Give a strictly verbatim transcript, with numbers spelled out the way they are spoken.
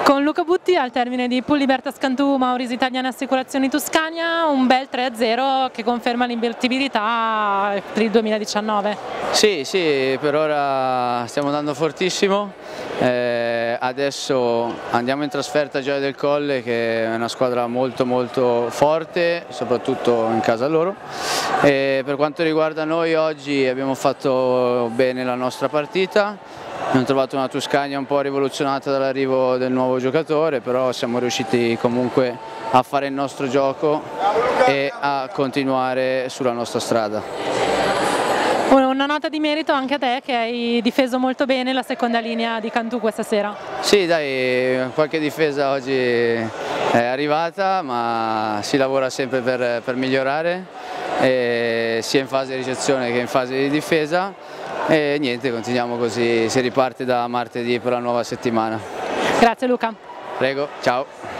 Con Luca Butti al termine di Pool Libertas Cantù Mauris Italiane Assicurazioni Toscana, un bel tre a zero che conferma l'imbattibilità per il duemiladiciannove. Sì, sì, per ora stiamo andando fortissimo, eh, adesso andiamo in trasferta a Gioia del Colle, che è una squadra molto molto forte, soprattutto in casa loro. E per quanto riguarda noi, oggi abbiamo fatto bene la nostra partita. Abbiamo trovato una Tuscania un po' rivoluzionata dall'arrivo del nuovo giocatore, però siamo riusciti comunque a fare il nostro gioco e a continuare sulla nostra strada. Una nota di merito anche a te, che hai difeso molto bene la seconda linea di Cantù questa sera. Sì, dai, qualche difesa oggi è arrivata, ma si lavora sempre per, per migliorare, eh, sia in fase di ricezione che in fase di difesa. E niente, continuiamo così, si riparte da martedì per la nuova settimana. Grazie Luca. Prego, ciao.